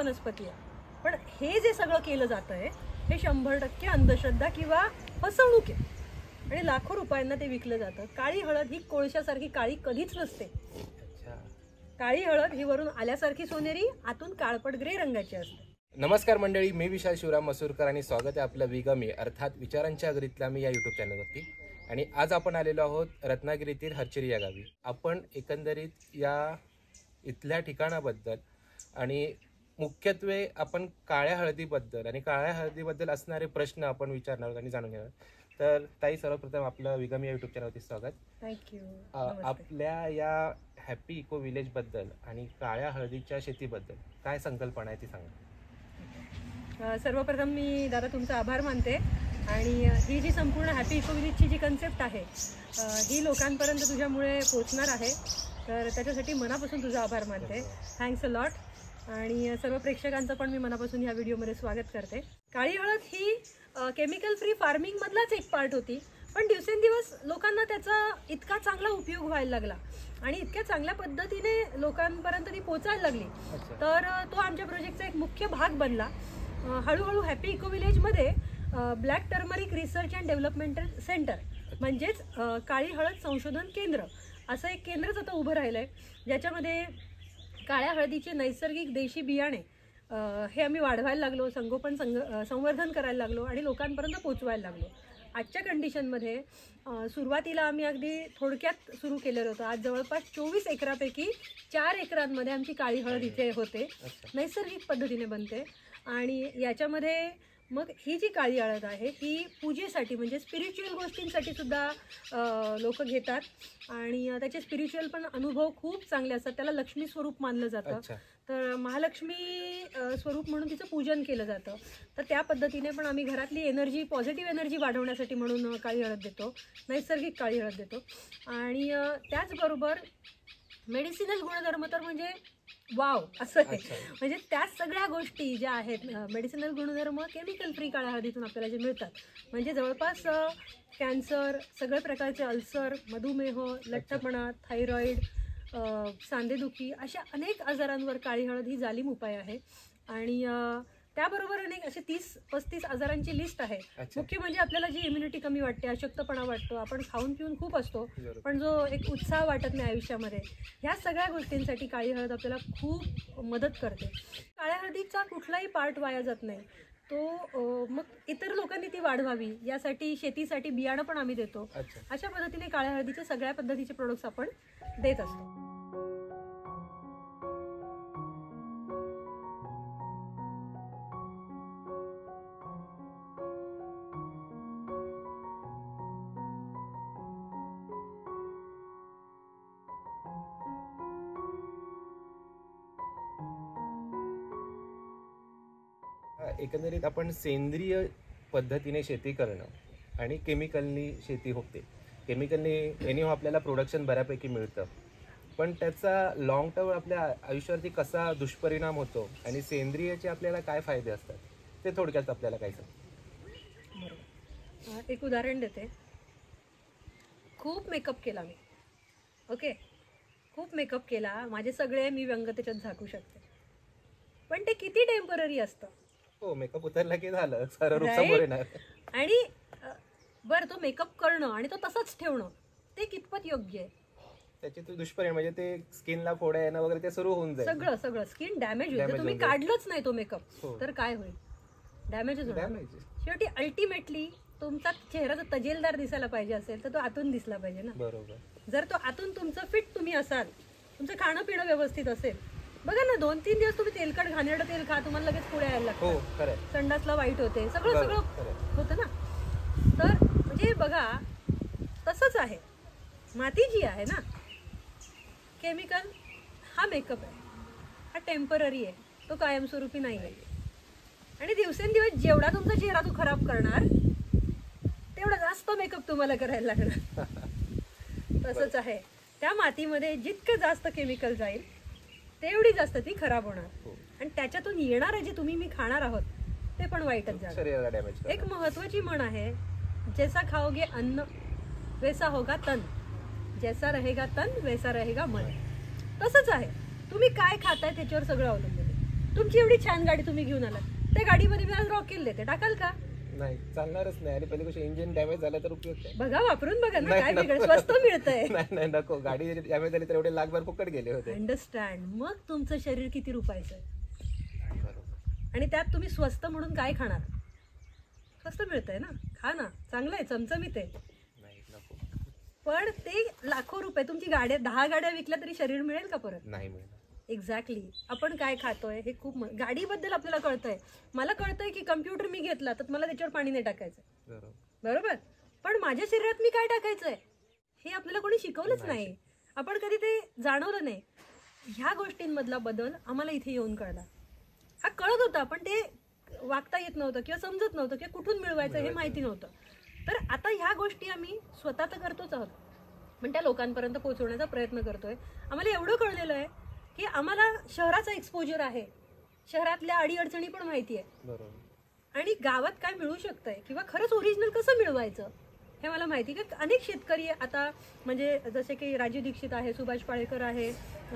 वनस्पती आहे. पण हे जे सगळं केलं जातं आहे हे 100% अंधश्रद्धा किंवा फसवणूक आहे आणि लाखो रुपयांना ते विकलं जातं. काळी हळद ही कोळशासारखी काळी कधीच नसते. काळी हळद ही वरून आल्यासारखी सोनेरी, आतून काळपट ग्रे रंगाची असते. नमस्कार मंडळी, मी विशाल शिवराम मसूरकर आणि स्वागत आहे आपलं विगमी अर्थात विचारांच्या अगरीतल्या मी या यूट्यूब चॅनलवरती. आणि आज आपण आलेलो आहोत रत्नागिरीतील हरचिरी या गावी. आपण एकंदरीत या इथल्या ठिकाणाबद्दल आणि मुख्यत्वे आपण काळ्या हळदीबद्दल आणि काळ्या हळदीबद्दल असणारे प्रश्न आपण विचारणार आहोत आणि जाणून घेणार. तर ताई, सर्वप्रथम आपलं विगमी या यूट्यूब चॅनलवरती स्वागत. थँक्यू. आपल्या या हॅपी इको विलेज बद्दल आणि काळ्या हळदीच्या शेतीबद्दल काय संकल्पना आहे ती सांगा. सर्वप्रथम मी दादा तुमचा आभार मानते आणि ही जी संपूर्ण हॅपी इको विलेजची जी कन्सेप्ट आहे ही लोकांपर्यंत तुझ्यामुळे पोहोचणार आहे, तर त्याच्यासाठी मनापासून तुझा आभार मानते. Thanks a lot. आणि सर्व प्रेक्षकांचं पण मी मनापासून ह्या व्हिडिओमध्ये स्वागत करते. काळी हळद ही केमिकल फ्री फार्मिंगमधलाच एक पार्ट होती, पण दिवसेंदिवस लोकांना त्याचा इतका चांगला उपयोग व्हायला लागला आणि इतक्या चांगल्या पद्धतीने लोकांपर्यंत ती पोचायला लागली, तर तो आमच्या प्रोजेक्टचा एक मुख्य भाग बनला. हळूहळू हॅपी इको विलेजमध्ये black turmeric research and developmental centre म्हणजेच काळी हळद संशोधन केंद्र असं एक केंद्रच आता उभं राहिलं आहे, ज्याच्यामध्ये काळ्या हळदीचे नैसर्गिक देशी बियाणे हे आम्ही वाढवायला लागलो, संवर्धन करायला लागलो आणि लोकांपर्यंत पोचवायला लागलो. आजच्या कंडिशनमध्ये सुरुवातीला आम्ही अगदी थोडक्यात सुरू केलेलं होतं. आज जवळपास 24 एकरापैकी 4 एकरांमध्ये आमची काळी हळद इथे होते, नैसर्गिक पद्धतीने बनते. आणि याच्यामध्ये मग ही जी काळी हळद आहे ही पूजेसाठी म्हणजे स्पिरिच्युअल गोष्टींसाठी सुद्धा लोक घेतात आणि त्याचे स्पिरिच्युअल पण अनुभव खूप चांगले असतात. त्याला लक्ष्मी स्वरूप मानलं जातं, तर महालक्ष्मी स्वरूप म्हणून तिचं पूजन केलं जातं. तर त्या पद्धतीने पण आम्ही घरातली एनर्जी, पॉझिटिव्ह एनर्जी वाढवण्यासाठी म्हणून काळी हळद देतो, नैसर्गिक काळी हळद देतो. आणि त्याचबरोबर मेडिसिनल गुणधर्म तर म्हणजे वाव असं आहे. म्हणजे त्या सगळ्या गोष्टी ज्या आहेत मेडिसिनल गुणधर्म केमिकल फ्री काळ्या हळदीतून आपल्याला जे मिळतात, म्हणजे जवळपास कॅन्सर, सगळ्या प्रकारचे अल्सर, मधुमेह, लठ्ठपणा, थायरॉईड, सांधेदुखी अशा अनेक आजारांवर काळी हळद ही जालीम उपाय आहे. आणि त्याबरोबर अनेक असे 30-35 आजारांची लिस्ट आहे. मुख्य म्हणजे आपल्याला जी इम्युनिटी कमी वाटते, अशक्तपणा वाटतो, आपण खाऊन पिऊन खूप असतो पण जो एक उत्साह वाटत नाही आयुष्यामध्ये, ह्या सगळ्या गोष्टींसाठी काळी हळद आपल्याला खूप मदत करते. काळ्या हळदीचा कुठलाही पार्ट वाया जात नाही, तो मग इतर लोकांनी ती वाढवावी यासाठी शेतीसाठी बियाणं पण आम्ही देतो. अशा पद्धतीने काळ्या हळदीचे सगळ्या पद्धतीचे प्रोडक्ट्स आपण देत असतो. एकंदरीत आपण सेंद्रिय पद्धतीने शेती करणं आणि केमिकलनी शेती होते. केमिकलनी एनिहो आपल्याला प्रोडक्शन बऱ्यापैकी मिळतं, पण त्याचा लॉंग टर्म आपल्या आयुष्यावरती कसा दुष्परिणाम होतो आणि सेंद्रियचे आपल्याला काय फायदे असतात ते थोडक्यात आपल्याला काय सांग. बरोबर. एक उदाहरण देते. खूप मेकअप केला मी, ओके, खूप मेकअप केला, माझे सगळे मी व्यंग त्याच्यात झाकू शकते, पण ते किती टेम्पररी असतं. हो, मेकअप उतरला की झालं, सारं रूप समोर येणार. आणि बरं, तो मेकअप करणं आणि तो तसंच ठेवणं ते कितपत योग्य आहे. त्याचे तो दुष्परिणाम म्हणजे ते स्किनला फोड्या येणं वगैरे ते सुरू होऊन जाईल. सगळं स्किन डॅमेज होईल. तुम्ही काढलंच नाही तो मेकअप तर काय होईल, डॅमेजच होणार. शेवटी अल्टिमेटली तुमचा चेहरा जर तजेलदार दिसायला पाहिजे असेल तर तो आतून दिसला पाहिजे ना. बरोबर. जर तो आतून तुमचं फिट तुम्ही असाल, तुमचं खाणं पिणं व्यवस्थित असेल, बघा ना 2-3 दिवस तुम्ही तेलकट घाणेरडं तेल खा, तुम्हाला लगेच पुढे यायला लागतं, संडासला वाईट होते, सगळं होतं ना. तर म्हणजे बघा तसंच आहे. माती जी आहे ना, केमिकल हा मेकअप आहे, हा टेम्पररी आहे, तो कायमस्वरूपी नाही आहे. आणि दिवसेंदिवस जेवढा तुमचा चेहरा तो खराब करणार तेवढा जास्त मेकअप तुम्हाला करायला लागणार. तसंच आहे. त्या मातीमध्ये जितकं जास्त केमिकल जाईल तेवढी जास्त ती खराब होणार आणि त्याच्यातून येणारं जे तुम्ही मी खाणार आहोत ते पण वाईटच जाणार. एक महत्वाची म्हण आहे, जैसा खाओगे अन्न वैसा होगा तन, जैसा रहेगा तन वैसा रहेगा मन. तसंच आहे, तुम्ही काय खाताय त्याच्यावर सगळं अवलंबून आहे. तुमची एवढी छान गाडी तुम्ही घेऊन आलात, त्या गाडीमध्ये मी आज रॉकेल देते, टाकाल का? नाही, चालणारच नाही. आणि पहिले गोष्ट इंजिन डॅमेज झालं तर उपयोग काय? बघा, वापरून बघा ना, काय वेगळं स्वस्त मिळतंय. नाही नको, गाडी डॅमेज झाली तर एवढे लाखभर फुकट गेले होते. अंडरस्टँड. मग तुमचं शरीर किती रुपयाचं आहे, बरोबर. आणि त्यात तुम्ही स्वस्त म्हणून काय खाणार? स्वस्त मिळतंय ना, खा ना, चांगलं आहे, चमचमीत आहे. नाही नको. पण ते लाखो रुपये, तुमची गाड्या 10 गाड्या विकल्या तरी शरीर मिळेल का परत? नाही मिळणार. एक्झॅक्टली. आपण काय खातोय हे खूप गाडीबद्दल आपल्याला कळतंय. मला कळतंय की कम्प्युटर मी घेतला तर मला त्याच्यावर पाणी नाही टाकायचं, बरोबर. बरोबर, पण माझ्या शरीरात मी काय टाकायचंय हे आपल्याला कोणी शिकवलंच नाही. आपण कधी ते जाणवलं नाही. ह्या गोष्टींमधला बदल आम्हाला इथे येऊन कळला. हा कळत होता पण ते वागता येत नव्हतं किंवा समजत नव्हतं किंवा कुठून मिळवायचं हे माहिती नव्हतं. तर आता ह्या गोष्टी आम्ही स्वतः तर करतोच आहोत, पण त्या लोकांपर्यंत पोहोचवण्याचा प्रयत्न करतोय. आम्हाला एवढं कळलेलं आहे की आम्हाला शहराचा एक्सपोजर आहे, शहरातल्या अडीअडचणी पण माहिती आहे, बरोबर. आणि गावात काय मिळू शकतंय किंवा खरंच ओरिजिनल कसं मिळवायचं हे मला माहिती. की अनेक शेतकरी आता म्हणजे जसे की राजू दीक्षित आहे, सुभाष पाळेकर आहे,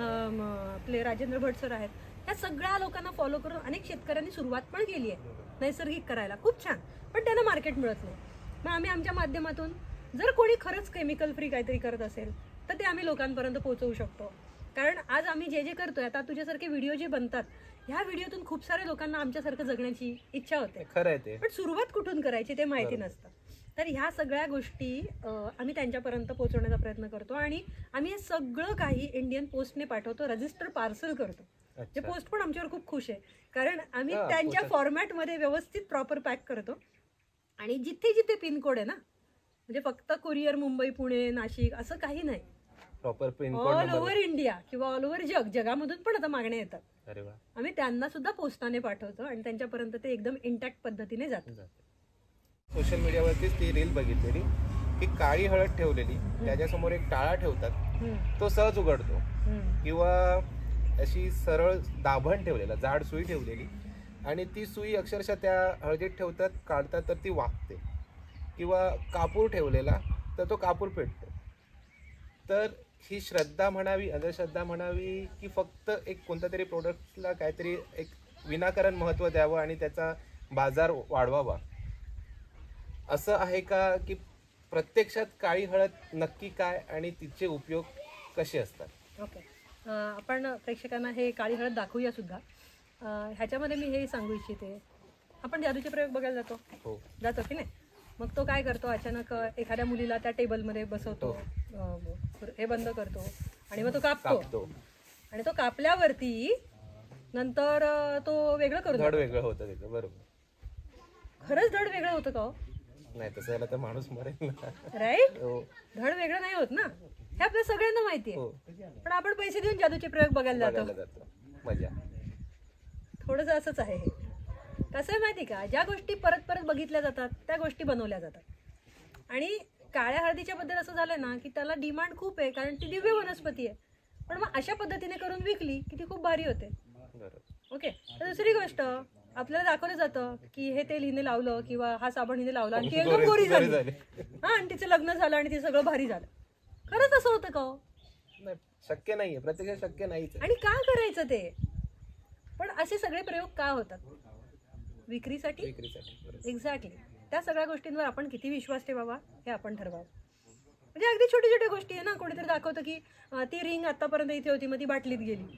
आपले राजेंद्र भट सर आहेत, ह्या सगळ्या लोकांना फॉलो करून अनेक शेतकऱ्यांनी सुरुवात पण केली आहे नैसर्गिक करायला. खूप छान, पण त्यांना मार्केट मिळत नाही. मग आम्ही आमच्या माध्यमातून जर कोणी खरंच केमिकल फ्री काहीतरी करत असेल तर ते आम्ही लोकांपर्यंत पोहोचवू शकतो. कारण आज आम्ही जे जे करतोय, आता तुझ्यासारखे व्हिडिओ जे बनतात, ह्या व्हिडिओतून खूप साऱ्या लोकांना आमच्यासारखं जगण्याची इच्छा होते. खरं आहे ते, पण सुरुवात कुठून करायची ते माहिती नसतं. तर ह्या सगळ्या गोष्टी आम्ही त्यांच्यापर्यंत पोहोचवण्याचा प्रयत्न करतो, आणि आम्ही हे सगळं काही इंडियन पोस्टने पाठवतो, रजिस्टर पार्सल करतो. जे पोस्ट पण आमच्यावर खूप खुश आहे, कारण आम्ही त्यांच्या फॉर्मॅटमध्ये व्यवस्थित प्रॉपर पॅक करतो. आणि जिथे जिथे पिनकोड आहे ना, म्हणजे फक्त कुरिअर मुंबई, पुणे, नाशिक असं काही नाही, proper pincode all over India किंवा ऑल ओव्हर जगामधून पण आता मागण्या येतात. अरे वा. आम्ही त्यांना सुद्धा पोस्टाने पाठवतो आणि त्यांच्यापर्यंत ते एकदम इंटॅक्ट पद्धतीने जातात. सोशल मीडियावरतीच ती रील बघितलेली की काळी हळद ठेवलेली, त्याच्यासमोर एक टाळा ठेवतात, तो सहज उघडतो. किंवा अशी सरळ दाभण ठेवलेला, जाड सुई ठेवलेली, आणि ती सुई अक्षरशः त्या हळदीत ठेवतात, काढतात तर ती वागते. किंवा कापूर ठेवलेला तर तो कापूर पेटतो. तर ही श्रद्धा म्हणावी, अंधश्रद्धा म्हणावी, की फक्त एक कोणत्या तरी प्रोडक्टला काहीतरी एक विनाकारण महत्त्व द्यावं आणि त्याचा बाजार वाढवावा, असं आहे का? की प्रत्यक्षात काळी हळद नक्की काय आणि तिचे उपयोग कसे असतात? ओके, आपण प्रेक्षकांना हे काळी हळद दाखवूया सुद्धा. ह्याच्यामध्ये मी हे सांगू इच्छिते, आपण जादूचे प्रयोग बघायला जातो, हो जातो की नाही? मग तो काय करतो, अचानक एखाद्या मुलीला त्या टेबलमध्ये बसवतो, हे बंद करतो आणि मग तो कापतो, आणि तो कापल्यावरती नंतर तो वेगळं करतो, धड वेगळं होतं त्याचं. बरोबर. खरंच धड वेगळं होतं का? नाही, तसं झालं तर माणूस मरेल ना. राईट. धड वेगळं नाही होत ना, हे आपल्या सगळ्यांना माहिती आहे. पण आपण पैसे देऊन जादूचे प्रयोग बघायला जातो, मजा. थोडंसं असंच आहे हे. कसं आहे माहिती का, ज्या गोष्टी परत परत बघितल्या जातात त्या गोष्टी बनवल्या जातात. आणि काळ्या हळदीच्या बद्दल असं झालंय ना की त्याला डिमांड खूप आहे, कारण ती दिव्य वनस्पती आहे. पण मग अशा पद्धतीने करून विकली की ती खूप भारी होते. ओके. तर दुसरी गोष्ट, आपल्याला दाखवलं जातं की हे तेल हिने लावलं किंवा हा साबण हिने लावला आणि ती एकदम गोरी झाली, हा, आणि तिचं लग्न झालं आणि ते सगळं भारी झालं. खरंच असं होतं का? नाही, शक्य नाहीये, प्रत्यक्षात शक्य नाहीच. आणि का करायचं ते? पण असे सगळे प्रयोग का होतात? विक्रीसाठी. एक्झॅक्टली. त्या सगळ्या गोष्टींवर आपण किती विश्वास ठेवावा हे आपण ठरवावं. म्हणजे अगदी छोटी छोटी गोष्टी आहे ना, कोणीतरी दाखवतं की ती रिंग आतापर्यंत इथे होती, मग ती बाटलीत गेली,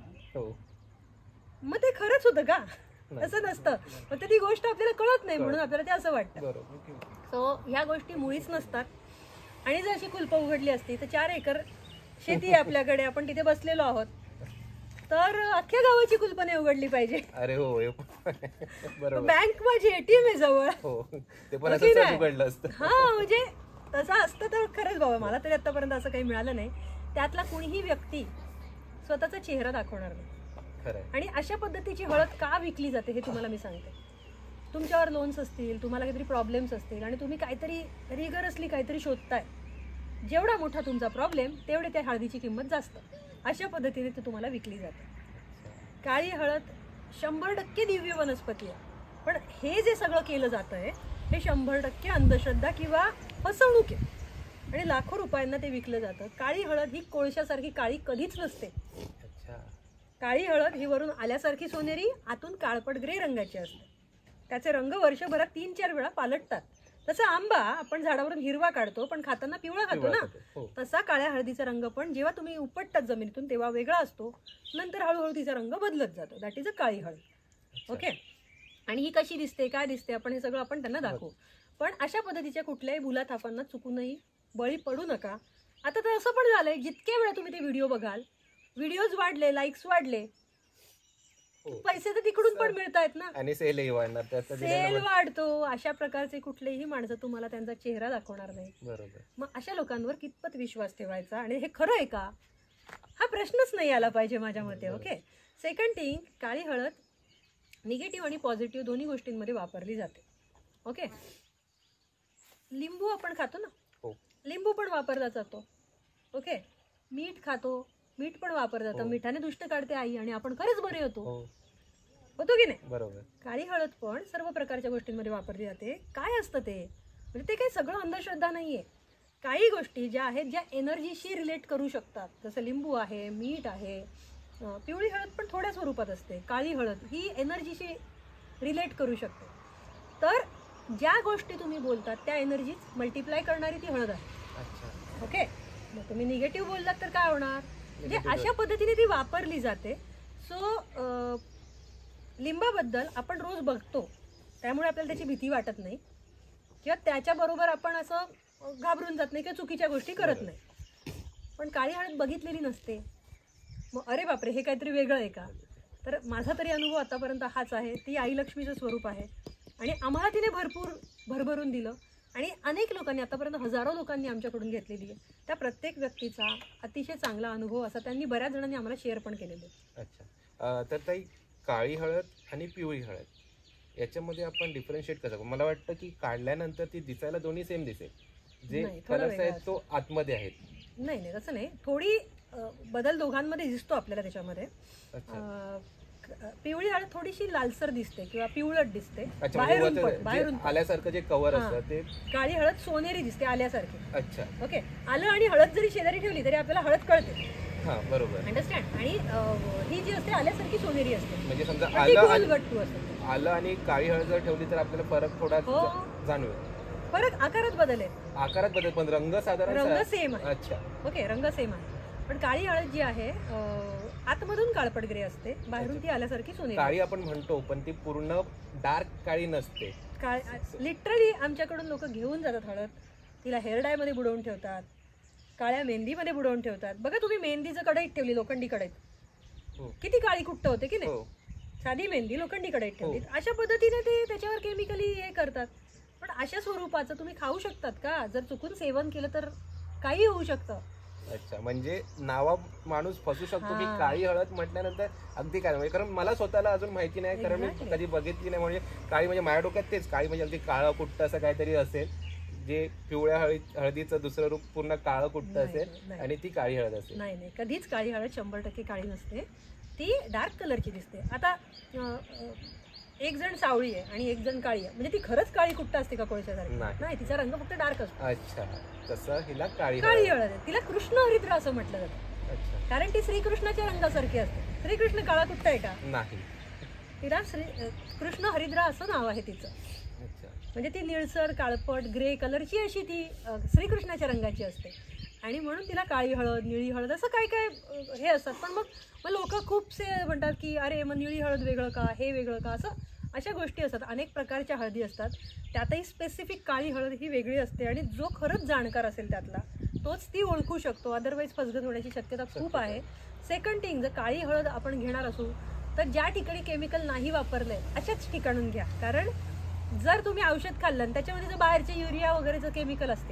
मग ते खरंच होतं का? असं नसतं. फक्त ती गोष्ट आपल्याला कळत नाही म्हणून आपल्याला ते असं वाटतं. सो ह्या गोष्टी मुळीच नसतात. आणि जर अशी कुलपं उघडली असती तर 4 एकर शेती आहे आपल्याकडे, आपण तिथे बसलेलो आहोत, तर अख्ख्या गावाची कुलपं नाही उघडली पाहिजे. अरे हो, बरोबर. बँक माझी एटीएम आहे जवळ, ते पण असंच उघडलं असतं. हा, म्हणजे तसं असतं तर खरंच बाबा, मला तरी आतापर्यंत असं काही मिळालं नाही. त्यातला कुणीही व्यक्ती स्वतःचा चेहरा दाखवणार नाही. आणि अशा पद्धतीची हळद का विकली जाते हे तुम्हाला मी सांगते. तुमच्यावर लोन्स असतील, तुम्हाला काहीतरी प्रॉब्लेम्स असतील आणि तुम्ही काहीतरी रिगरसली काहीतरी शोधताय, जेवढा मोठा तुमचा प्रॉब्लेम तेवढे त्या हळदीची किंमत जास्त. अशा पद्धतीने ती तुम्हाला विकली जाते. काळी हळद 100% दिव्य वनस्पती आहे, पण हे जे सगळं केलं जातंय हे 100% अंधश्रद्धा किंवा फसवणूक आहे, आणि लाखो रुपयांना ते विकलं जातं. काळी हळद ही कोळशासारखी काळी कधीच नसते. काळी हळद ही वरून आल्यासारखी सोनेरी, आतून काळपट ग्रे रंगाची असते. त्याचे रंग वर्षभरात 3-4 वेळा पालटतात. तसा आंबा आपण झाडावरून हिरवा काढतो पण खाताना पिवळा खातो ना, हो. तसा काळ्या हळदीचा रंग पण जेव्हा तुम्ही उपटतात जमिनीतून तेव्हा वेगळा असतो, नंतर हळूहळू तिचा रंग बदलत जातो. दॅट इज अ काळी हळद. ओके. आणि ही कशी दिसते, काय दिसते, आपण हे सगळं आपण त्यांना दाखवू. पण अशा पद्धतीच्या कुठल्याही बुलाथापांना चुकूनही बळी पडू नका. आता तर असं पण झालंय, जितके वेळा तुम्ही ते व्हिडिओ बघाल, व्हिडिओज वाढले, लाईक्स वाढले, पैसे तर तिकडून पण मिळतायत ना, आणि सेलही वाढणार, सेल वाढतो. अशा प्रकारचे कुठलेही माणसं तुम्हाला त्यांचा चेहरा दाखवणार नाही. बरोबर. मग अशा लोकांवर कितपत विश्वास ठेवायचा आणि हे खरं आहे का, हा प्रश्नच नाही आला पाहिजे माझ्या मते. ओके. सेकंड थिंग, काळी हळद निगेटिव्ह आणि पॉझिटिव्ह दोन्ही गोष्टींमध्ये वापरली जाते. ओके. लिंबू आपण खातो ना, लिंबू पण वापरला जातो. ओके. मीठ खातो, मीठ पण वापरलं जातं. मिठाने दुष्ट काढते आई आणि आपण खरंच बरे होतो की नाही. बरोबर. काळी हळद पण सर्व प्रकारच्या गोष्टींमध्ये वापरली जाते. काय असतं ते, म्हणजे ते काही सगळं अंधश्रद्धा नाहीये. काही गोष्टी ज्या आहेत ज्या एनर्जीशी रिलेट करू शकतात, जसं लिंबू आहे, मीठ आहे. पिवळी हळद पण थोड्या स्वरूपात असते. काळी हळद ही एनर्जीशी रिलेट करू शकते. तर ज्या गोष्टी तुम्ही बोलतात त्या एनर्जीज मल्टिप्लाय करणारी ती हळद आहे. ओके. मग तुम्ही निगेटिव्ह बोललात तर काय होणार, म्हणजे अशा पद्धतीने ती वापरली जाते. सो लिंबाबद्दल आपण रोज बघतो त्यामुळे आपल्याला त्याची भीती वाटत नाही किंवा त्याच्याबरोबर आपण असं घाबरून जात नाही किंवा चुकीच्या गोष्टी करत नाही. पण काळी हळद बघितलेली नसते, मग अरे बापरे हे काहीतरी वेगळं आहे का. तर माझा तरी अनुभव आतापर्यंत हाच आहे. ती आई लक्ष्मीचं स्वरूप आहे आणि आम्हाला तिने भरपूर भरभरून दिलं आणि अनेक लोकांनी, आतापर्यंत हजारो लोकांनी आमच्याकडून घेतलेली आहे. त्या प्रत्येक व्यक्तीचा अतिशय चांगला अनुभव असा त्यांनी बऱ्याच जणांनी आम्हाला शेअर पण केलेले. अच्छा. तर ताई, काळी हळद आणि पिवळी हळद याच्यामध्ये आपण डिफरन्शिएट कसं, मला वाटतं की काढल्यानंतर ती दिसायला दोन्ही सेम दिसेल, जे कलर्स आहेत तो आतमध्ये आहेत. नाही, तसं नाही. थोडी बदल दोघांमध्ये दिसतो आपल्याला त्याच्यामध्ये. पिवळी हळद थोडीशी लालसर दिसते किंवा पिवळट दिसते बाहेरून आल्यासारखं जे कव्हर असतं ते. काळी हळद सोनेरी दिसते आल्यासारखी. अच्छा. ओके. आलं आणि हळद जरी शेजारी ठेवली तरी आपल्याला हळद कळते. हा, बरोबर. अंडरस्टँड. आणि ही जी असते आल्यासारखी सोनेरी असते. म्हणजे समजा आलं आणि काळी हळद जर ठेवली तर आपल्याला फरक थोडा जाणवेल. फरक आकारात बदल आहे, आकारात बदल, पण रंग साधारण रंग सेम आहे. अच्छा. ओके. रंग सेम आहे. पण काळी हळद जी आहे आतमधून काळपट ग्रे असते, बाहेरून ती आल्यासारखी सोनेरी. काळी आपण म्हणतो पण ती पूर्ण डार्क काळी नसते. लिटरली आमच्याकडून लोक घेऊन जातात हळद, तिला हेअर डाय मध्ये बुडवून ठेवतात, काळ्या मेहंदीमध्ये बुडवून ठेवतात. बघा तुम्ही, मेहंदीचं कढईत ठेवली, लोखंडी कढईत, किती काळी कुट्ट होते की नाही. साधी मेहंदी लोखंडी कढईत ठेवली. अशा पद्धतीने ते त्याच्यावर केमिकली हे करतात. पण अशा स्वरूपाचं तुम्ही खाऊ शकतात का, जर चुकून सेवन केलं तर काही होऊ शकतं. अच्छा. म्हणजे नावा माणूस फसू शकतो की काळी हळद म्हटल्यानंतर अगदी काय, म्हणजे कारण मला स्वतःला अजून माहिती नाही, कारण मी कधी बघितली नाही. म्हणजे काळी म्हणजे माझ्या डोक्यात तेच, काळी म्हणजे अगदी काळं कुट्ट असं काहीतरी असेल, जे पिवळ्या हळदीचं दुसरं रूप पूर्ण काळं कुट्ट असेल आणि ती काळी हळद असेल. नाही, कधीच काळी हळद 100% काळी नसते, ती डार्क कलरची दिसते. आता एक जण सावळी आहे आणि एक जण काळी आहे, म्हणजे ती खरंच काळी कुट्ट असते का कोळशासारखी? नाही, तिचा रंग फक्त डार्क असतो. अच्छा. तसं हिला काळी हळद आहे. तिला कृष्ण हरिद्र असं म्हटलं जातं, कारण ती श्रीकृष्णाच्या रंगासारखी असते. श्रीकृष्ण काळा कुट्ट आहे का? नाही. तिला कृष्ण हरिद्रा असं नाव आहे तिचं. म्हणजे ती निळसर काळपट ग्रे कलरची अशी ती श्रीकृष्णाच्या रंगाची असते आणि म्हणून तिला काळी हळद, निळी हळद असं काय काय हे असतात. पण मग लोक खूपसे म्हणतात की अरे मग निळी हळद वेगळं का, हे वेगळं का, असं अशा गोष्टी असतात. अनेक प्रकारच्या हळदी असतात, त्यातही स्पेसिफिक काळी हळद ही वेगळी असते आणि जो खरंच जाणकार असेल त्यातला तोच ती ओळखू शकतो. अदरवाईज फसगत होण्याची शक्यता खूप आहे. सेकंड थिंग, जर काळी हळद आपण घेणार असू तर ज्या ठिकाणी केमिकल नाही वापरलंय अशाच ठिकाणून घ्या. कारण जर तुम्ही औषध खाल्लं आणि त्याच्यामध्ये जर बाहेरचे युरिया वगैरेचं केमिकल असते,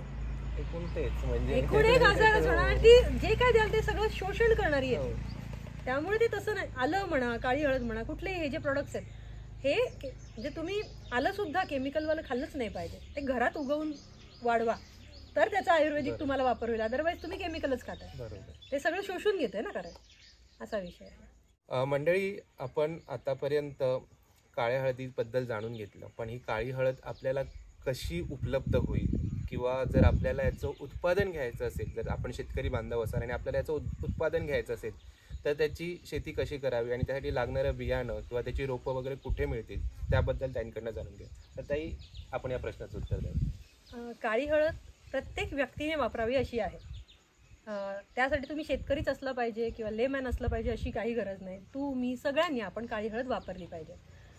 एकूण एक आजारच होणार. ती जे काय द्याल ते सगळं शोषण करणारी आहे. त्यामुळे ते तसं नाही. आलं म्हणा, काळी हळद म्हणा, कुठलेही हे जे प्रोडक्ट्स आहेत हे म्हणजे तुम्ही आलं सुद्धा केमिकलवालं खाल्लंच नाही पाहिजे. ते घरात उगवून वाढवा तर त्याचा आयुर्वेदिक तुम्हाला वापर होईल. अदरवाईज तुम्ही केमिकलच खाताय, ते सगळं शोषून घेतंय ना, कारण असा विषय आहे. मंडळी, आपण आतापर्यंत काळ्या हळदीबद्दल जाणून घेतलं, पण ही काळी हळद आपल्याला कशी उपलब्ध होईल किंवा जर आपल्याला याचं उत्पादन घ्यायचं असेल, जर आपण शेतकरी बांधव असाल आणि आपल्याला याचं उत्पादन घ्यायचं असेल तर त्याची शेती कशी करावी आणि त्यासाठी लागणारं बियाणं किंवा त्याची रोपं वगैरे कुठे मिळतील त्याबद्दल त्यांकडनं जाणून घ्या. तर ताई, आपण या प्रश्नाचं उत्तर द्या. काळी हळद प्रत्येक व्यक्तीने वापरावी अशी आहे. त्यासाठी तुम्ही शेतकरीच असलं पाहिजे किंवा लेमॅन असलं पाहिजे अशी काही गरज नाही. मी सगळ्यांनी आपण काळी हळद वापरली पाहिजे.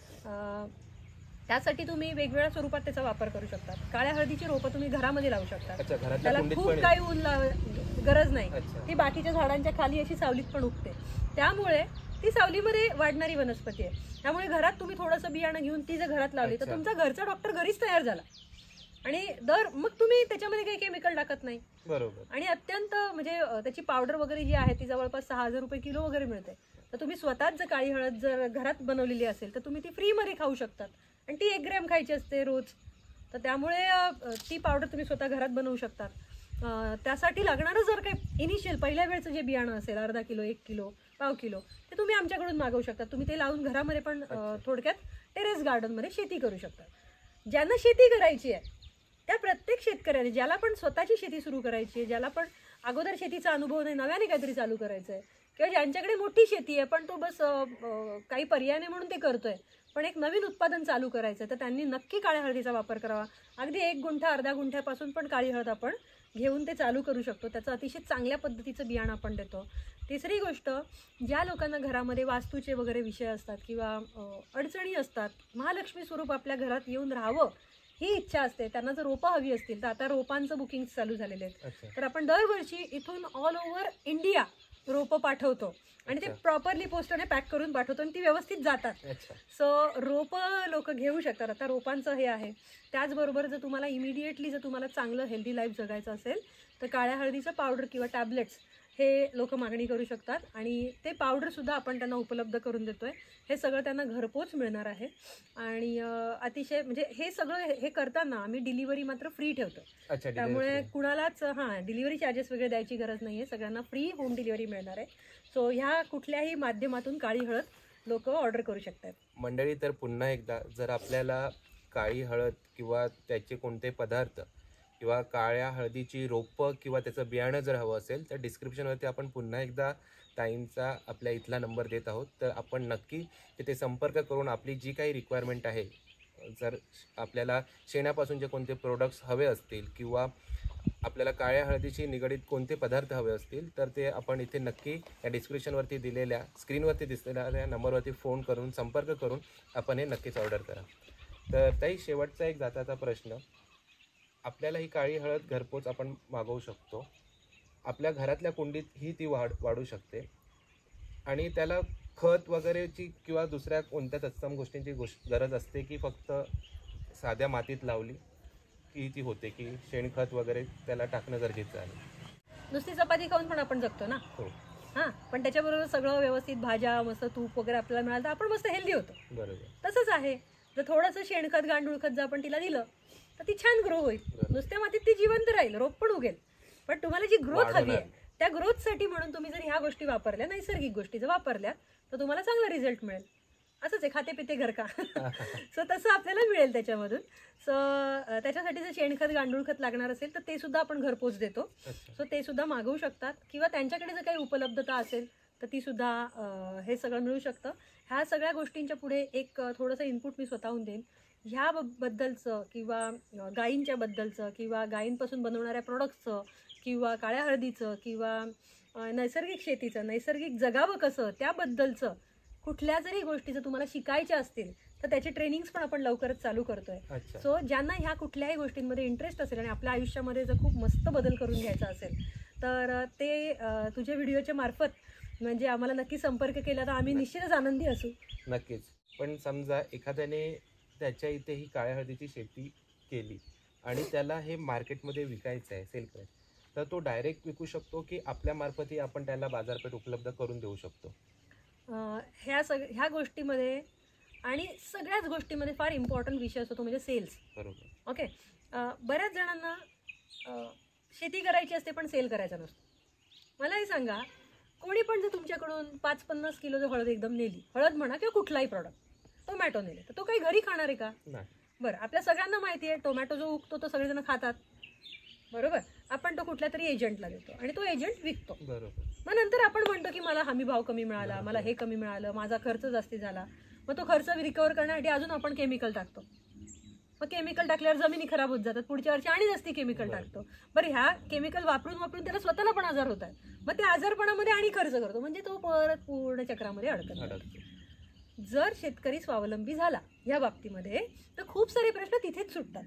त्यासाठी तुम्ही वेगवेगळ्या स्वरूपात त्याचा वापर करू शकता. काळ्या हळदीची रोपं तुम्ही घरामध्ये लावू शकता. त्याला खूप काही ऊन गरज नाही. ती बाकीच्या झाडांच्या खाली अशी सावलीत पण उगते, त्यामुळे ती सावलीमध्ये वाढणारी वनस्पती आहे. त्यामुळे घरात तुम्ही थोडंसं बियाणं घेऊन ती जर घरात लावली तर तुमचा घरचा डॉक्टर घरीच तयार झाला. आणि मग तुम्ही त्याच्यामध्ये काही केमिकल टाकत नाही. बरोबर. आणि अत्यंत म्हणजे त्याची पावडर वगैरे जी आहे ती जवळपास 6,000 रुपये किलो वगैरे मिळते. तर तुम्ही स्वतःच जर काळी हळद जर घरात बनवलेली असेल तर तुम्ही ती फ्रीमध्ये खाऊ शकतात. आणि ती 1 ग्रॅम खायची असते रोज. तर त्यामुळे ती पावडर तुम्ही स्वतः घरात बनवू शकतात. त्यासाठी लागणारं जर काही इनिशियल पहिल्या वेळचं जे बियाणं असेल, अर्धा किलो, 1 किलो, पाव किलो, ते तुम्ही आमच्याकडून मागवू शकता. तुम्ही ते लावून घरामध्ये पण थोडक्यात टेरेस गार्डनमध्ये शेती करू शकता. ज्यांना शेती करायची आहे त्या प्रत्येक शेतकऱ्याने, ज्याला पण स्वतःची शेती सुरू करायची आहे, ज्याला पण अगोदर शेतीचा अनुभव नाही, नव्याने काहीतरी चालू करायचं आहे, किंवा ज्यांच्याकडे मोठी शेती आहे पण तो बस काही पर्याय नाही म्हणून ते करतोय, पण एक नवीन उत्पादन चालू करायचं, तर त्यांनी नक्की काळ्या हळदीचा वापर करावा. अगदी 1 गुंठा, अर्धा गुंठ्यापासून पण काळी हळद आपण घेऊन ते चालू करू शकतो. त्याचं अतिशय चांगल्या पद्धतीचं बियाणं आपण देतो. तिसरी गोष्ट, ज्या लोकांना घरामध्ये वास्तूचे वगैरे विषय असतात किंवा अडचणी असतात, महालक्ष्मी स्वरूप आपल्या घरात येऊन राहावं ही इच्छा असते, त्यांना जर रोपं हवी असतील तर आता रोपांचं बुकिंग चालू झालेले आहेत. तर आपण दरवर्षी इथून ऑल ओव्हर इंडिया रोपं पाठवतो आणि ते प्रॉपरली पोस्टने पॅक करून पाठवतो आणि ती व्यवस्थित जातात. सो रोपं लोक घेऊ शकतात. आता रोपांचं हे आहे. त्याचबरोबर जर तुम्हाला इमिडिएटली जर तुम्हाला चांगलं हेल्दी लाईफ जगायचं असेल तर काळ्या हळदीचं पावडर किंवा टॅबलेट्स हे लोक मागणी करू शकतात आणि ते पावडरसुद्धा आपण त्यांना उपलब्ध करून देतोय. हे सगळं त्यांना घरपोच मिळणार आहे. आणि अतिशय म्हणजे हे सगळं हे करताना आम्ही डिलिव्हरी मात्र फ्री ठेवतो. त्यामुळे कुणालाच डिलिव्हरी चार्जेस वगैरे द्यायची गरज नाही आहे. सगळ्यांना फ्री होम डिलिव्हरी मिळणार आहे. सो ह्या कुठल्याही माध्यमातून काळी हळद लोक ऑर्डर करू शकतात. मंडळी, तर पुन्हा एकदा, जर आपल्याला काळी हळद किंवा त्याचे कोणते पदार्थ किंवा काळ्या हळदीची रोपं किंवा त्याचं बियाणं जर हवं असेल तर डिस्क्रिप्शनवरती आपण पुन्हा एकदा ताईंचा आपल्या इथला नंबर देत आहोत. तर आपण नक्की तिथे संपर्क करून आपली जी काही रिक्वायरमेंट आहे, जर आपल्याला शेणापासूनचे कोणते प्रोडक्ट्स हवे असतील किंवा आपल्याला काळ्या हळदीशी निगडीत कोणते पदार्थ हवे असतील तर ते आपण इथे नक्की या डिस्क्रिप्शनवरती दिलेल्या, स्क्रीनवरती दिसलेल्या नंबरवरती फोन करून संपर्क करून आपण हे नक्कीच ऑर्डर करा. तर ताई, शेवटचा एक जाताचा प्रश्न, आपल्याला ही काळी हळद घरपोच आपण मागवू शकतो, आपल्या घरातल्या कुंडीत ही ती वाढू शकते आणि त्याला खत वगैरेची किंवा दुसऱ्या कोणत्या तत्सम गोष्टींची गरज असते की फक्त साध्या मातीत लावली की ती होते, की शेणखत वगैरे त्याला टाकणं गरजेचं आहे? नुसती चपाती खाऊन पण आपण जगतो ना. हां, पण त्याच्याबरोबर सगळं व्यवस्थित भाज्या, मस्त तूप वगैरे आपल्याला मिळालं तर आपण मस्त हेल्दी होतो. बरोबर. तसंच आहे, जर थोडंसं शेणखत, गांडूळ खत जर आपण तिला दिलं तर ती छान ग्रो होईल. नुसत्या मातीत ती जिवंत राहील, रोप पण उगेल. पण तुम्हाला जी ग्रोथ हवी आहे त्या ग्रोथसाठी म्हणून तुम्ही जर ह्या गोष्टी वापरल्या, नैसर्गिक गोष्टी जर वापरल्या तर तुम्हाला चांगला रिझल्ट मिळेल. असंच आहे, खाते पिते घर का. सो तसं आपल्याला मिळेल त्याच्यामधून. सो त्याच्यासाठी जर शेणखत, गांडूळ खत लागणार असेल तर ते सुद्धा आपण घरपोच देतो. सो ते सुद्धा मागवू शकतात किंवा त्यांच्याकडे जर काही उपलब्धता असेल तर ती सुद्धा हे सगळं मिळू शकतं. ह्या सगळ्या गोष्टींच्या पुढे एक थोडंसं इनपुट मी स्वतःहून देईन. ह्याबद्दलचं किंवा गायींच्या बद्दलचं किंवा गायींपासून बनवणाऱ्या प्रोडक्ट्सचं किंवा काळ्या हळदीचं किंवा नैसर्गिक शेतीचं, नैसर्गिक जगावं कसं त्याबद्दलचं कुठल्या जरी गोष्टी जर तुम्हाला शिकायच्या असतील तर त्याचे ट्रेनिंग्स पण आपण लवकरच चालू करतोय. सो ज्यांना ह्या कुठल्याही गोष्टींमध्ये इंटरेस्ट असेल आणि आपल्या आयुष्यामध्ये जर खूप मस्त बदल करून घ्यायचा असेल तर ते तुझ्या व्हिडिओच्या मार्फत म्हणजे आम्हाला नक्की संपर्क केला तर आम्ही निश्चितच आनंदी असू. नक्कीच. पण समजा एखाद्याने त्याच्या इथे ही काळ्या हळदीची शेती केली आणि त्याला हे मार्केटमध्ये विकायचं आहे, सेल करायचं, तर तो डायरेक्ट विकू शकतो की आपल्या मार्फतही आपण त्याला बाजारपेठ उपलब्ध करून देऊ शकतो? ह्या गोष्टीमध्ये आणि सगळ्याच गोष्टीमध्ये फार इम्पॉर्टंट विषय असतो तो म्हणजे सेल्स. बरोबर. ओके. बऱ्याच जणांना शेती करायची असते पण सेल करायचा नसतो. मलाही सांगा, कोणी पण जर तुमच्याकडून 5-50 किलो जर हळद एकदम नेली, हळद म्हणा किंवा कुठलाही प्रॉडक्ट, टोमॅटो नेले, तर तो काही घरी खाणार आहे का? बरं, आपल्या सगळ्यांना माहिती आहे टोमॅटो जो उगतो तो सगळेजण खातात, बरोबर. आपण तो कुठल्या तरी एजंटला देतो आणि तो एजंट विकतो. बरोबर. मग नंतर आपण म्हणतो की मला हमी भाव कमी मिळाला, मला हे कमी मिळालं, माझा खर्च जास्ती झाला. मग तो खर्च रिकव्हर करण्यासाठी अजून आपण केमिकल टाकतो. मग केमिकल टाकल्यावर जमिनी खराब होत जातात, पुढच्या वर्षी आणि जास्ती केमिकल टाकतो. बरं, ह्या केमिकल वापरून त्याला स्वतःला पण आजार होत आहेत. मग त्या आजारपणामध्ये आणि खर्च करतो, म्हणजे तो परत पूर्ण चक्रामध्ये अडकतो. जर शेतकरी स्वावलंबी झाला या बाबतीमध्ये तर खूप सारे प्रश्न तिथेच सुटतात.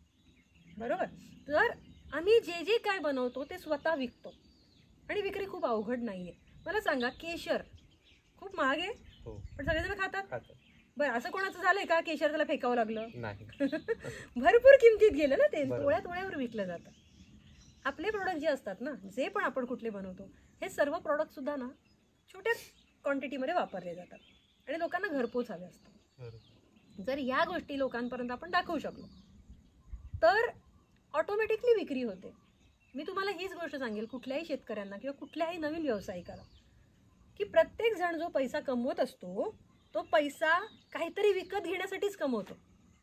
बरोबर. तर आम्ही जे जे काय बनवतो ते स्वतः विकतो आणि विक्री खूप अवघड नाहीये. मला सांगा, केशर खूप महाग आहे पण सगळेजण खातात. बरं, असं कोणाचं झालंय का केशर त्याला फेकावं लागलं? नाही. भरपूर किमतीत गेलं ना ते, तोळ्यावर विकलं जातं. आपले प्रोडक्ट जे असतात ना, जे पण आपण कुठले बनवतो, हे सर्व प्रोडक्ट सुद्धा ना छोट्या क्वांटिटीमध्ये वापरले जातात आणि लोकांना घरपोच हवे असतात. जर या गोष्टी लोकांपर्यंत आपण दाखवू शकलो तर ऑटोमॅटिकली विक्री होते. मी तुम्हाला हीच गोष्ट सांगेल कुठल्याही शेतकऱ्यांना किंवा कुठल्याही नवीन व्यावसायिकाला, की प्रत्येक जण जो पैसा कमवत असतो तो पैसा काहीतरी विकत घेण्यासाठीच कमवतो.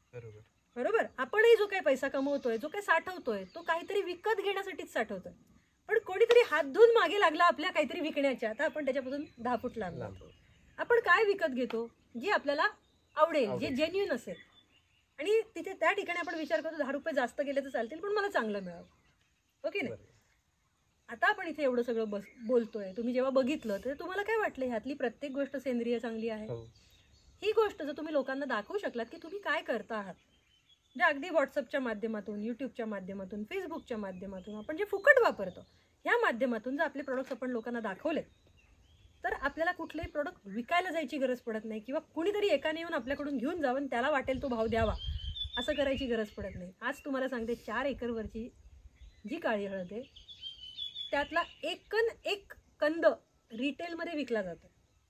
बरोबर. आपणही जो काही पैसा कमवतोय, जो काही साठवतोय, तो काहीतरी विकत घेण्यासाठीच साठवतोय. पण कोणीतरी हात धुवून मागे लागला आपल्या काहीतरी विकण्याच्या, आता आपण त्याच्यापासून 10 फूट लागला. आपण काय विकत घेतो? जे आपल्याला आवडेल, जे जेन्युइन असेल. आणि तिथे त्या ठिकाणी आपण विचार करतो 10 रुपये जास्त गेले तर चालतील पण मला चांगलं मिळावं. ओके नाही? आता आपण इथे एवढं सगळं बोलतोय, तुम्ही जेव्हा बघितलं तर तुम्हाला काय वाटलं ह्यातली प्रत्येक गोष्ट सेंद्रिय चांगली आहे? ही गोष्ट जर तुम्ही लोकांना दाखवू शकलात की तुम्ही काय करता आहात, जे अगदी व्हॉट्सअपच्या माध्यमातून, यूट्यूबच्या माध्यमातून, फेसबुकच्या माध्यमातून आपण जे फुकट वापरतो ह्या माध्यमातून जर आपले प्रोडक्ट्स आपण लोकांना दाखवले तर आपल्याला कुठलेही प्रोडक्ट विकायला जायची गरज पडत नाही किंवा कुणीतरी एकाने येऊन आपल्याकडून घेऊन जावं त्याला वाटेल तो भाव द्यावा असं करायची गरज पडत नाही. आज तुम्हाला सांगते 4 एकरवरची जी काळी हळद आहे त्यातला एक कंद रिटेलमध्ये विकला जातो.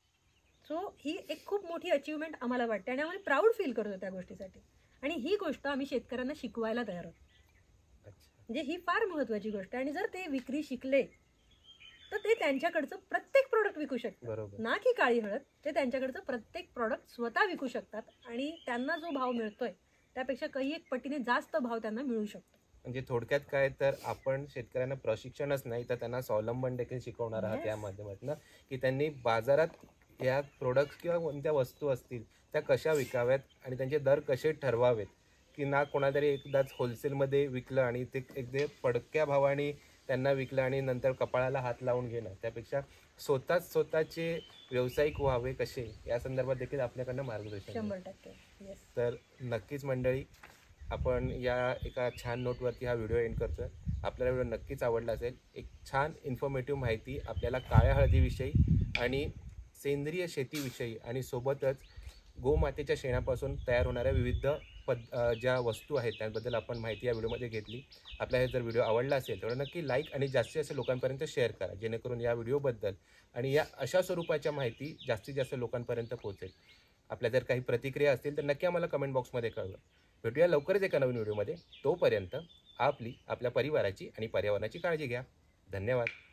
सो ही एक खूप मोठी अचीवमेंट आम्हाला वाटते आणि आम्ही प्राऊड फील करतो त्या गोष्टीसाठी. आणि ही गोष्ट आम्ही शेतकऱ्यांना शिकवायला तयार आहोत. म्हणजे ही फार महत्त्वाची गोष्ट आहे. आणि जर ते विक्री शिकले तर ते त्यांच्याकडचं प्रत्येक प्रोडक्ट विकू शकतात. ना की काळी हळद, ते त्यांच्याकडचं प्रत्येक प्रोडक्ट स्वतः विकू शकतात आणि त्यांना जो भाव मिळतोय त्यापेक्षा काही एक पटीने जास्त भाव त्यांना मिळू शकतो. म्हणजे थोडक्यात काय तर आपण शेतकऱ्यांना प्रशिक्षणच नाही तर त्यांना स्वावलंबन देखील शिकवणार आहात या माध्यमातून, की त्यांनी बाजारात या प्रोडक्ट्स किंवा कोणत्या वस्तू असतील त्या कशा विकाव्यात आणि त्यांचे दर कसे ठरवावेत, की ना कोणातरी एकदाच होलसेलमध्ये विकलं आणि ते एकदा पडक्या भावाने त्यांना विकलं आणि नंतर कपाळाला हात लावून घेणं, त्यापेक्षा स्वतःचे व्यावसायिक व्हावे कसे या संदर्भात देखील आपल्याकडनं मार्गदर्शन. 100%. तर नक्कीच मंडळी, आपण या एका छान नोटवरती हा व्हिडिओ एंड करतोय. आपल्याला व्हिडिओ नक्कीच आवडला असेल. एक छान इन्फॉर्मेटिव्ह माहिती आपल्याला काळ्या हळदीविषयी आणि सेंद्रिय शेतीविषयी आणि सोबतच गोमातेच्या शेणापासून तयार होणाऱ्या विविध ज्या वस्तू आहेत त्याबद्दल आपण माहिती या व्हिडिओमध्ये घेतली. आपल्याला जर व्हिडिओ आवडला असेल तर नक्की लाईक आणि जास्तीत जास्त लोकांपर्यंत शेअर करा, जेणेकरून या व्हिडिओबद्दल आणि या अशा स्वरूपाच्या माहिती जास्तीत जास्त लोकांपर्यंत पोहोचेल. आपल्या जर काही प्रतिक्रिया असतील तर नक्की आम्हाला कमेंट बॉक्समध्ये कळवा. भेटूया लवकरच एका नवीन व्हिडिओमध्ये. तोपर्यंत आपल्या परिवाराची आणि पर्यावरणाची काळजी घ्या. धन्यवाद.